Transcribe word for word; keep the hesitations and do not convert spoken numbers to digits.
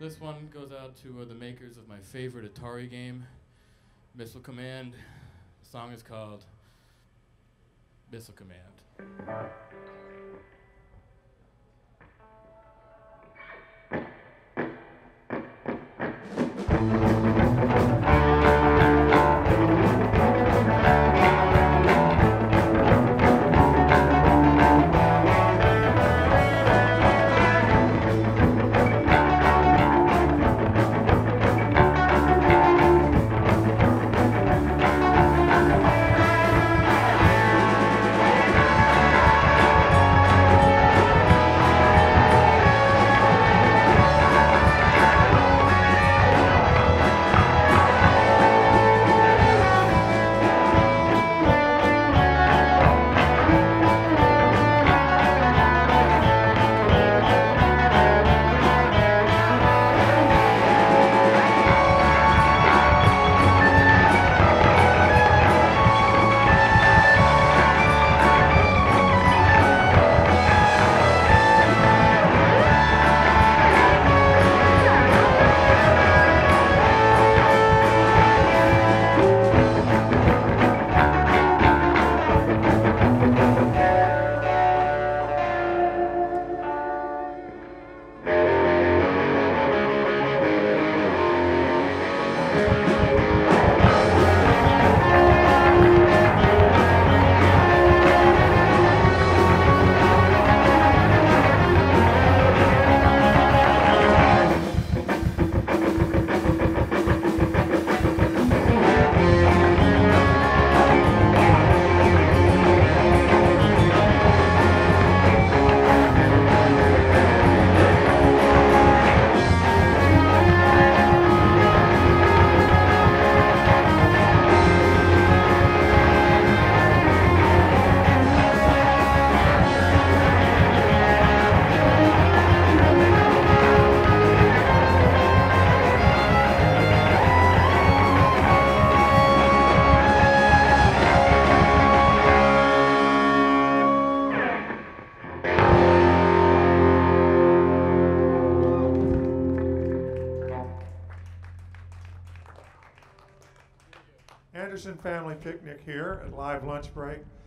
This one goes out to uh, the makers of my favorite Atari game, Missile Command. The song is called Missile Command. Family Picnic here at Live Lunch Break.